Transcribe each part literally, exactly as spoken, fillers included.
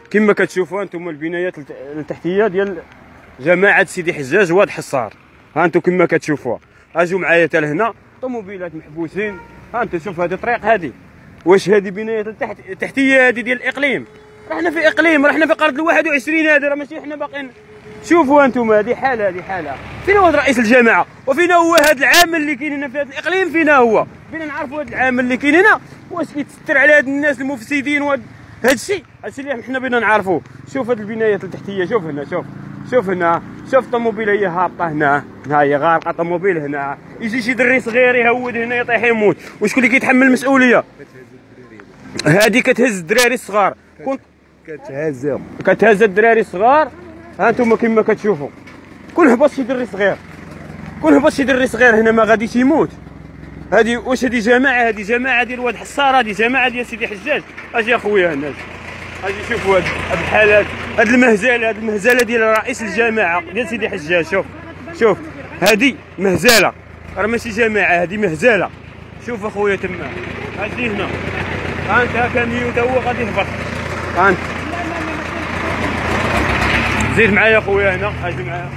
كما كتشوفوا انتم البنايات التحتيه ديال جماعه سيدي حجاج واد حصار. ها انتم كما كتشوفوا، اجوا معايا حتى لهنا طوموبيلات محبوسين. ها انت شوف هذه الطريق هذه، واش هذه بنايات التحت التحتيه هذه ديال الاقليم؟ رحنا في اقليم، رحنا في قرن الواحد وعشرين هذه، راه ماشي حنا باقيين. شوفوا انتم هذه حاله، هذه حاله. فين هو رئيس الجماعه؟ وفينا هو هذا العامل اللي كاين هنا في هذا الاقليم؟ فينا هو؟ فينا نعرفوا هذا العامل اللي كاين هنا؟ واش كيتستر على هاد الناس المفسدين وهذا هذا الشيء؟ هذا الشيء اللي حنا بغينا نعرفوه. شوف هذه البنايات التحتيه، شوف هنا، شوف شوف هنا، شوف الطوموبيل هي هابطه هنا، ها هي غارقه طوموبيل هنا، يجي شي دري صغير يهود هنا يطيح يموت، وشكون اللي كيتحمل المسؤوليه؟ هذه كتهز الدراري الصغار، كنت كتهزهم كتهز الدراري الصغار. ها انتم كما كتشوفوا، كون هبط شي دري صغير، كون هبط شي دري صغير هنا ما غاديش يموت. هذه واش هذه جماعه؟ هذه جماعه ديال واد حصار، هذه جماعه ديال سيدي حجاج. اجي اخويا هنا، اجي شوفوا هاد الحالات، هاد المهزله، هاد المهزله ديال رئيس الجماعه ديال سيدي حجاج. شوف شوف هذه مهزله، راه ماشي جماعه، هذه مهزله. شوف اخويا تما، اجي هنا، ها انت ها كاميو تا هو غادي يهبط. ها انت زيد معايا اخويا هنا، اجي معايا.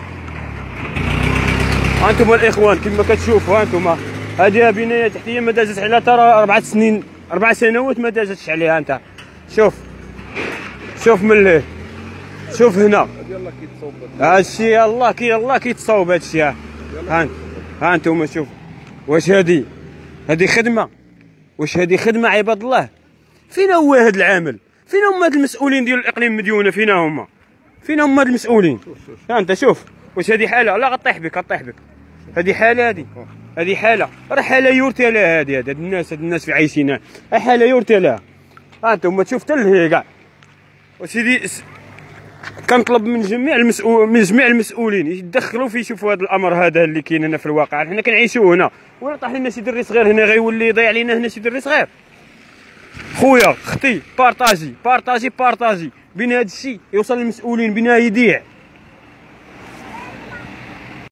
ها انتم الاخوان كما كتشوفوا، ها انتم هذه بنايه تحتيه ما دازت عليها ترى اربع سنين، اربع سنوات ما دازتش عليها. انت شوف شوف من الليل، شوف هنا يلاه كيتصاوب هادشي، يلاه كي يلاه كيتصاوب هادشي. ها ها ها انتم شوف، واش هادي هادي خدمه؟ واش هادي خدمه عباد الله؟ فين هو هاد العامل؟ فين هما هاد المسؤولين ديال الاقليم مديونه؟ فين هما؟ فين هما هاد المسؤولين؟ ها انت شوف، واش هادي حاله؟ لا غطيح بك، غطيح بك. هادي حاله، هادي هادي حاله، راه حاله يورثى لها هادي. هاد الناس، هاد الناس في عايشين حاله يورثى لها. ها انتم تشوف حتى لهي كاع. وسيدي كنطلب من جميع المسؤول من جميع المسؤولين يتدخلوا في يشوفوا هذا الامر هذا اللي كاين هنا في الواقع. حنا كنعيشوا هنا، ولا طاح لنا شي دري صغير هنا غيولي يضيع علينا هنا شي دري صغير. خويا اختي، بارطاجي بارطاجي بارطاجي بين هذا الشيء يوصل للمسؤولين، بينها يضيع